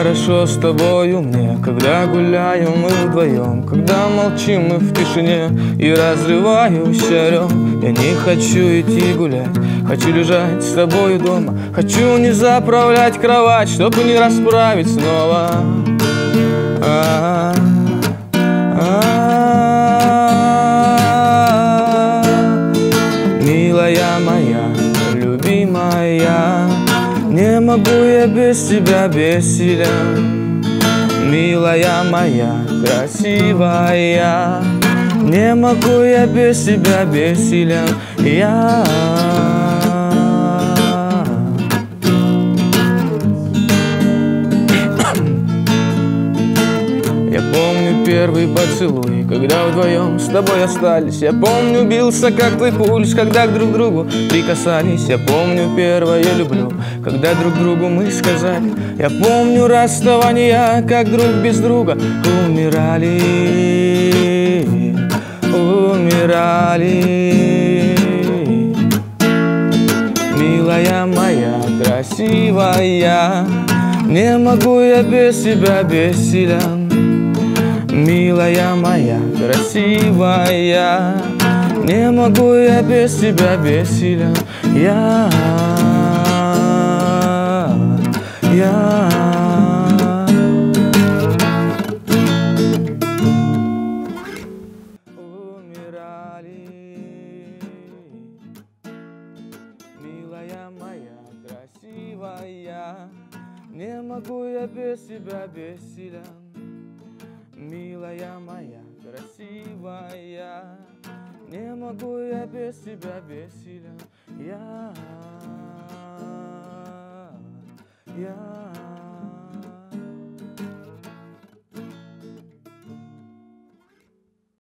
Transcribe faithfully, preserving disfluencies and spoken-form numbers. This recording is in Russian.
хорошо с тобою мне, когда гуляем мы вдвоем, когда молчим мы в тишине и разрываюсь орем. Я не хочу идти гулять, хочу лежать с тобою дома, хочу не заправлять кровать, чтобы не расправить снова. А-а-а. Милая моя, любимая, не могу я без тебя бессилен. Милая моя, красивая, не могу я без тебя бессилен. Я Я помню первый поцелуй, когда вдвоем с тобой остались. Я помню, бился как твой пульс, когда друг к другу прикасались. Я помню первое люблю, когда друг другу мы сказали. Я помню расставания, как друг без друга умирали, умирали. Милая моя, красивая, не могу я без тебя бессилен. Милая моя, красивая, не могу я без тебя бессилен. Я, я умирали. Милая моя, красивая, не могу я без тебя бессилен. Милая моя, красивая, не могу я без тебя бессилен. Я, я